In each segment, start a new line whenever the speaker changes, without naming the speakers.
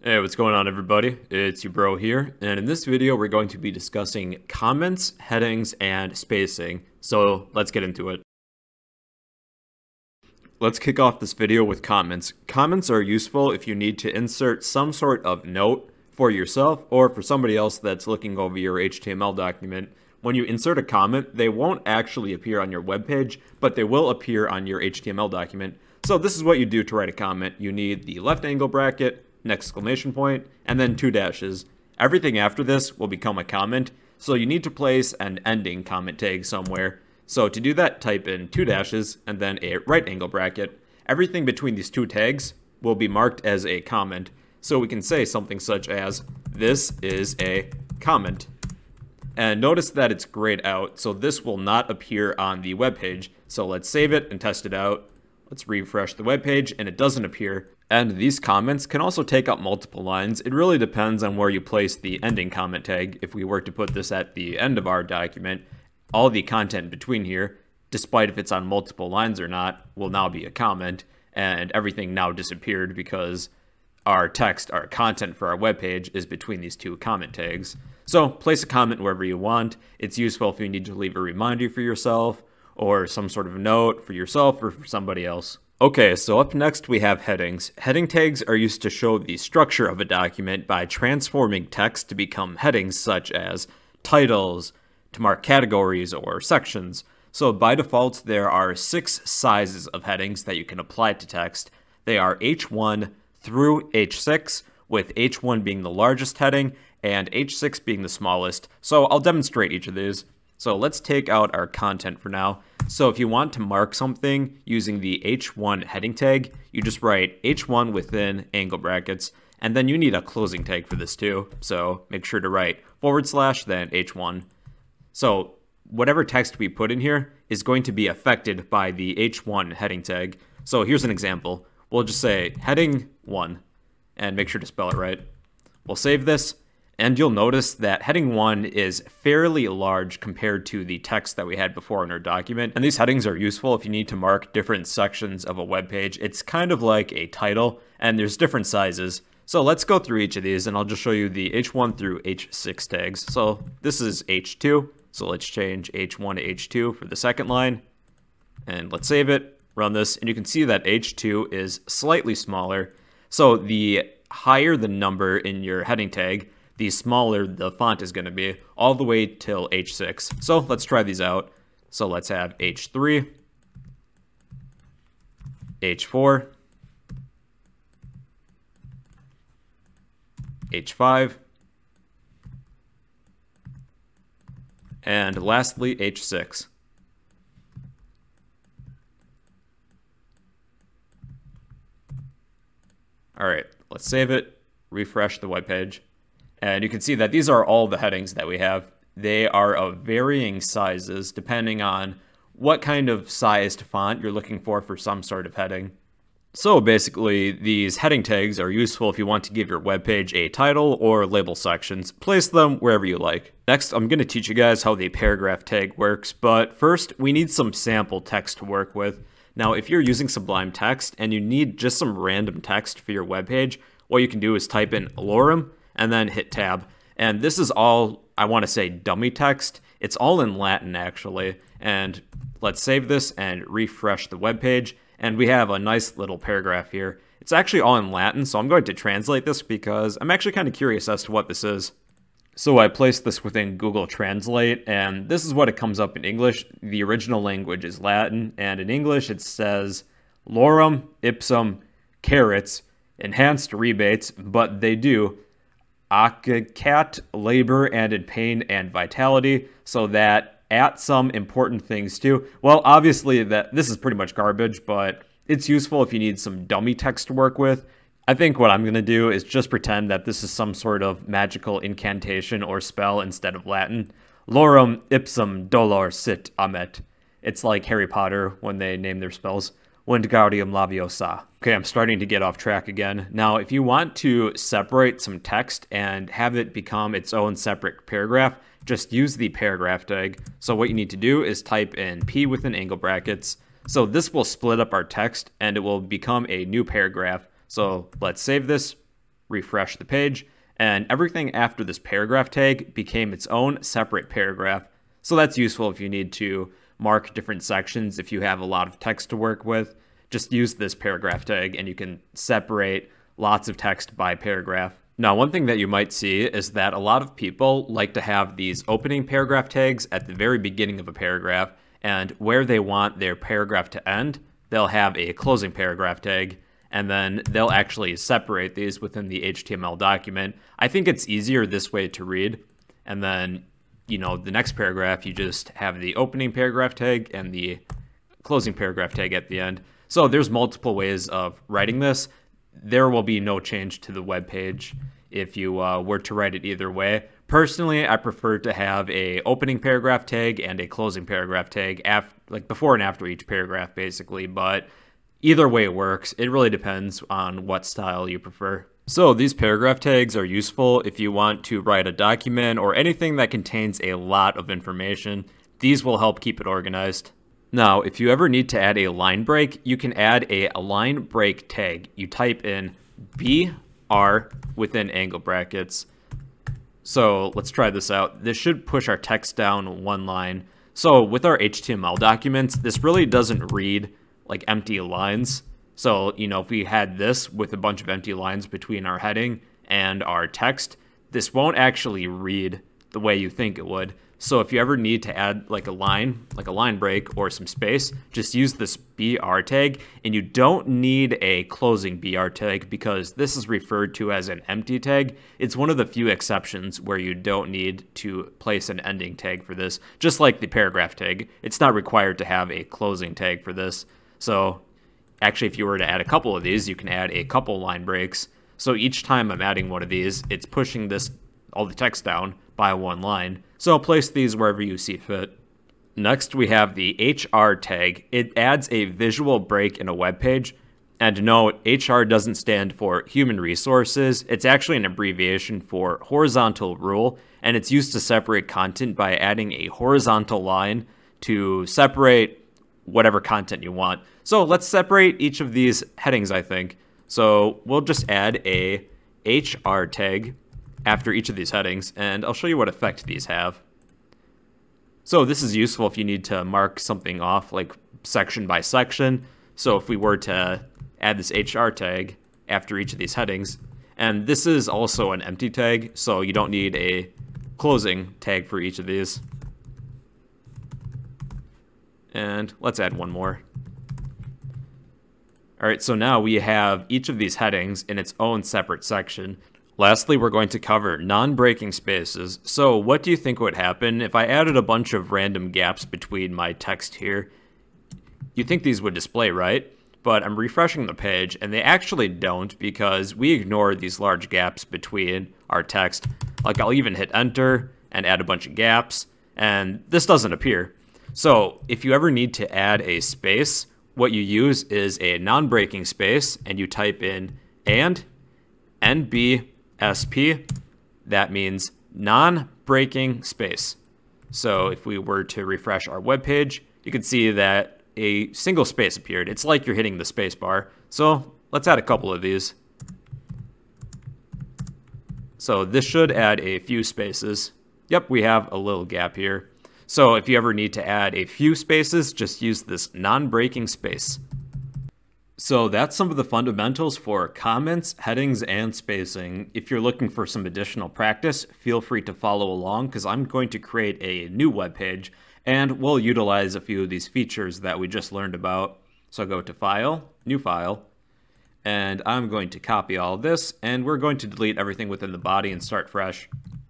Hey, what's going on everybody? It's your bro here, and in this video we're going to be discussing comments, headings, and spacing. So let's get into it. Let's kick off this video with comments. Comments are useful if you need to insert some sort of note for yourself or for somebody else that's looking over your HTML document. When you insert a comment, they won't actually appear on your web page, but they will appear on your HTML document. So this is what you do to write a comment. You need the left angle bracket, an exclamation point, and then 2 dashes. Everything after this will become a comment, so you need to place an ending comment tag somewhere. So to do that, type in 2 dashes and then a right angle bracket. Everything between these 2 tags will be marked as a comment. So we can say something such as, this is a comment. And notice that it's grayed out, so this will not appear on the web page. So let's save it and test it out. Let's refresh the web page and it doesn't appear. And these comments can also take up multiple lines. It really depends on where you place the ending comment tag. If we were to put this at the end of our document, all the content between here, despite if it's on multiple lines or not, will now be a comment, and everything now disappeared because our text, our content for our web page is between these 2 comment tags. So place a comment wherever you want. It's useful if you need to leave a reminder for yourself, or some sort of note for yourself or for somebody else. Okay, so up next we have headings. Heading tags are used to show the structure of a document by transforming text to become headings such as titles, to mark categories or sections. So by default, there are 6 sizes of headings that you can apply to text. They are H1 through H6, with H1 being the largest heading and H6 being the smallest. So I'll demonstrate each of these. So let's take out our content for now. So if you want to mark something using the H1 heading tag, you just write H1 within angle brackets, and then you need a closing tag for this too. So make sure to write / then H1. So whatever text we put in here is going to be affected by the H1 heading tag. So here's an example. We'll just say heading 1 and make sure to spell it right. We'll save this. And you'll notice that heading 1 is fairly large compared to the text that we had before in our document. And these headings are useful if you need to mark different sections of a web page. It's kind of like a title, and there's different sizes. So let's go through each of these, and I'll just show you the H1 through H6 tags. So this is H2, so let's change H1 to H2 for the second line. And let's save it, run this, and you can see that H2 is slightly smaller. So the higher the number in your heading tag, the smaller the font is going to be, all the way till H6. So let's try these out. So let's have H3, H4, H5, and lastly H6. All right, let's save it, refresh the web page. And you can see that these are all the headings that we have. They are of varying sizes depending on what kind of sized font you're looking for some sort of heading. So basically, these heading tags are useful if you want to give your web page a title or label sections. Place them wherever you like. Next, I'm going to teach you guys how the paragraph tag works, but first, we need some sample text to work with. Now, if you're using Sublime Text and you need just some random text for your web page, what you can do is type in lorem and then hit tab. And this is all, I want to say, dummy text. It's all in Latin, actually. And let's save this and refresh the web page. And we have a nice little paragraph here. It's actually all in Latin, so I'm going to translate this because I'm actually kind of curious as to what this is. So I placed this within Google Translate, and this is what it comes up in English. The original language is Latin, and in English it says, lorem ipsum carrots, enhanced rebates, but they do accat labor and in pain and vitality, so that at some important things too. Well, obviously that this is pretty much garbage, but it's useful if you need some dummy text to work with. I think what I'm going to do is just pretend that this is some sort of magical incantation or spell instead of Latin. Lorem ipsum dolor sit amet. It's like Harry Potter when they name their spells. Wingardium Leviosa. Okay, I'm starting to get off track again. Now, if you want to separate some text and have it become its own separate paragraph, just use the paragraph tag. So what you need to do is type in P within angle brackets. So this will split up our text and it will become a new paragraph. So let's save this, refresh the page, and everything after this paragraph tag became its own separate paragraph. So that's useful if you need to mark different sections. If you have a lot of text to work with, just use this paragraph tag and you can separate lots of text by paragraph. Now, one thing that you might see is that a lot of people like to have these opening paragraph tags at the very beginning of a paragraph, and where they want their paragraph to end, they'll have a closing paragraph tag, and then they'll actually separate these within the HTML document. I think it's easier this way to read, and then, the next paragraph, you just have the opening paragraph tag and the closing paragraph tag at the end. So there's multiple ways of writing this. There will be no change to the web page if you were to write it either way. Personally, I prefer to have a opening paragraph tag and a closing paragraph tag, like before and after each paragraph, basically. But either way works. It really depends on what style you prefer. So these paragraph tags are useful if you want to write a document or anything that contains a lot of information. These will help keep it organized. Now, if you ever need to add a line break, you can add a line break tag. You type in BR within angle brackets. So let's try this out. This should push our text down one line. So with our HTML documents, this really doesn't read like empty lines. So, if we had this with a bunch of empty lines between our heading and our text, this won't actually read the way you think it would. So if you ever need to add like a line break or some space, just use this BR tag, and you don't need a closing BR tag because this is referred to as an empty tag. It's one of the few exceptions where you don't need to place an ending tag for this, just like the paragraph tag. It's not required to have a closing tag for this. So actually, if you were to add a couple of these, you can add a couple line breaks. So each time I'm adding one of these, it's pushing all the text down by one line. So place these wherever you see fit. Next, we have the HR tag. It adds a visual break in a web page. And note, HR doesn't stand for human resources. It's actually an abbreviation for horizontal rule, and it's used to separate content by adding a horizontal line to separate whatever content you want. So let's separate each of these headings, I think. So we'll just add a HR tag after each of these headings, and I'll show you what effect these have. So this is useful if you need to mark something off, like section by section. So if we were to add this HR tag after each of these headings, and this is also an empty tag, so you don't need a closing tag for each of these. And let's add one more. All right, so now we have each of these headings in its own separate section. Lastly, we're going to cover non-breaking spaces. So what do you think would happen if I added a bunch of random gaps between my text here? You think these would display, right? But I'm refreshing the page, and they actually don't because we ignore these large gaps between our text. Like I'll even hit enter and add a bunch of gaps, and this doesn't appear. So if you ever need to add a space, what you use is a non-breaking space, and you type in and NBSP. That means non-breaking space. So if we were to refresh our web page, you can see that a single space appeared. It's like you're hitting the space bar. So let's add a couple of these. So this should add a few spaces. Yep, we have a little gap here. So if you ever need to add a few spaces, just use this non-breaking space. So that's some of the fundamentals for comments, headings, and spacing. If you're looking for some additional practice, feel free to follow along because I'm going to create a new web page and we'll utilize a few of these features that we just learned about. So I'll go to File, New File, and I'm going to copy all of this, and we're going to delete everything within the body and start fresh.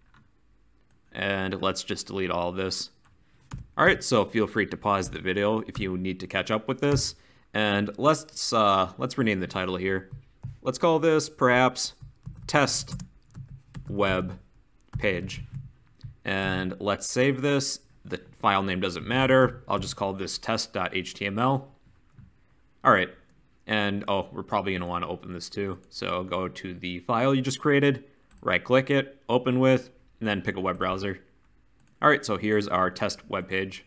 And let's just delete all of this. All right, so feel free to pause the video if you need to catch up with this. And let's rename the title here. Let's call this perhaps Test Web Page. And let's save this. The file name doesn't matter. I'll just call this test.html. All right, and we're probably gonna want to open this too. So go to the file you just created, right-click it, open with, and then pick a web browser. All right, so here's our test web page.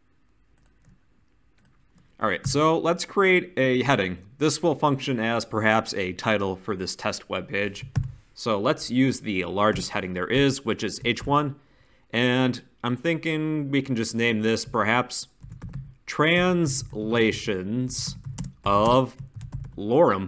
All right, so let's create a heading. This will function as perhaps a title for this test web page. So let's use the largest heading there is, which is H1. And I'm thinking we can just name this perhaps Translations of Lorem.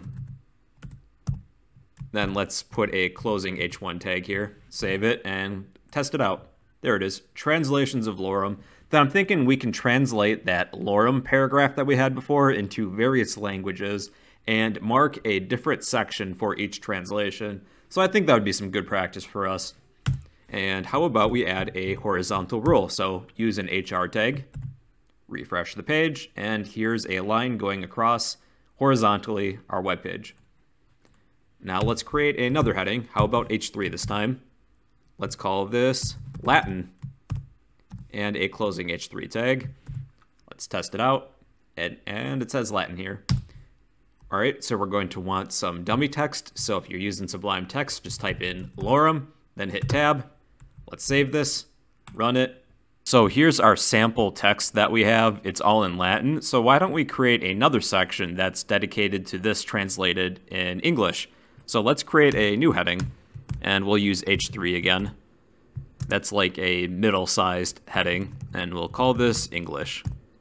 Then let's put a closing H1 tag here, save it, and test it out. There it is, Translations of Lorem. Then I'm thinking we can translate that Lorem paragraph that we had before into various languages and mark a different section for each translation. So I think that would be some good practice for us. And how about we add a horizontal rule? So use an HR tag, refresh the page, and here's a line going across horizontally our web page. Now let's create another heading. How about H3 this time? Let's call this Latin and a closing H3 tag. Let's test it out. And it says Latin here. All right, so we're going to want some dummy text. So if you're using Sublime Text, just type in Lorem, then hit tab. Let's save this, run it. So here's our sample text that we have. It's all in Latin. So why don't we create another section that's dedicated to this translated in English? So let's create a new heading, and we'll use H3 again. That's like a middle-sized heading, and we'll call this English.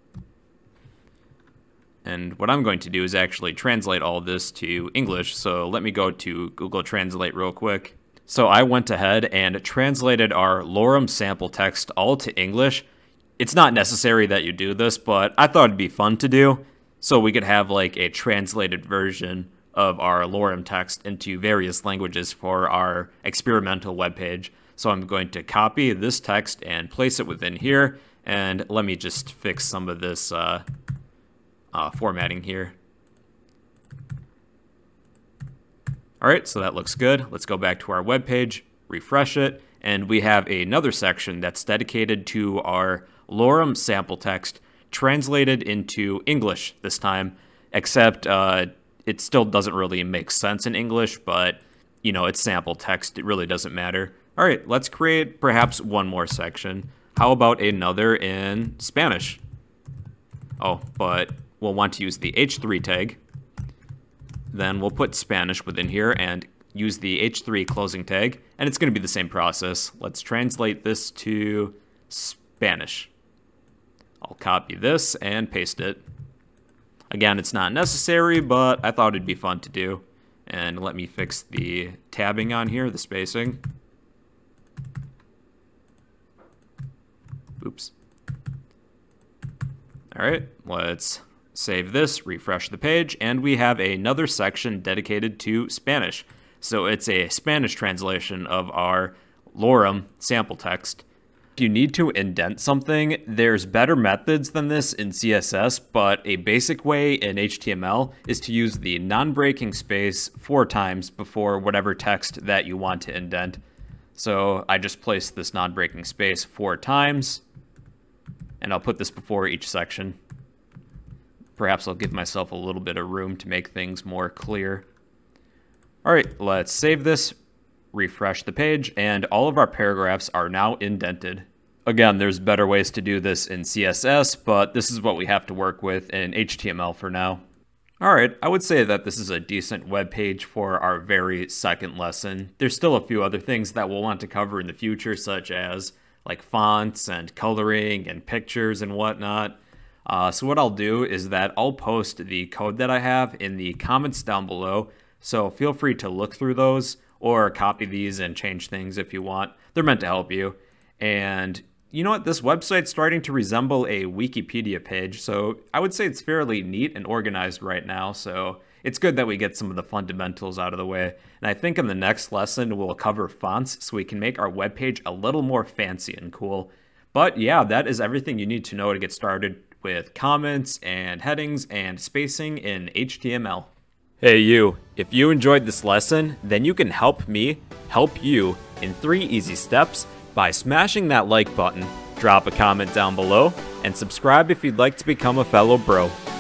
And what I'm going to do is actually translate all this to English. So let me go to Google Translate real quick. So I went ahead and translated our Lorem sample text all to English. It's not necessary that you do this, but I thought it'd be fun to do. So we could have like a translated version of our Lorem text into various languages for our experimental webpage. So I'm going to copy this text and place it within here. And let me just fix some of this formatting here. All right, so that looks good. Let's go back to our web page, refresh it, and we have another section that's dedicated to our Lorem sample text translated into English this time, except it still doesn't really make sense in English, but you know, it's sample text. It really doesn't matter. All right, let's create perhaps one more section. How about another in Spanish? Oh, but we'll want to use the H3 tag. Then we'll put Spanish within here and use the H3 closing tag, and it's going to be the same process. Let's translate this to Spanish. I'll copy this and paste it. Again, it's not necessary, but I thought it'd be fun to do. And let me fix the tabbing on here, the spacing. Oops. All right, let's save this, refresh the page, and we have another section dedicated to Spanish. So it's a Spanish translation of our Lorem sample text. If you need to indent something, there's better methods than this in CSS, but a basic way in HTML is to use the non-breaking space 4 times before whatever text that you want to indent. So I just placed this non-breaking space 4 times, and I'll put this before each section. Perhaps I'll give myself a little bit of room to make things more clear. All right, let's save this, refresh the page, and all of our paragraphs are now indented. Again, there's better ways to do this in CSS, but this is what we have to work with in HTML for now. All right, I would say that this is a decent web page for our very second lesson. There's still a few other things that we'll want to cover in the future, such as like fonts and coloring and pictures and whatnot. So what I'll do is that I'll post the code that I have in the comments down below. So feel free to look through those or copy these and change things if you want. They're meant to help you. And you know what? This website's starting to resemble a Wikipedia page. So I would say it's fairly neat and organized right now. So it's good that we get some of the fundamentals out of the way. And I think in the next lesson, we'll cover fonts so we can make our webpage a little more fancy and cool. But yeah, that is everything you need to know to get started with comments and headings and spacing in HTML. Hey you, if you enjoyed this lesson, then you can help me help you in 3 easy steps by smashing that like button, drop a comment down below, and subscribe if you'd like to become a fellow bro.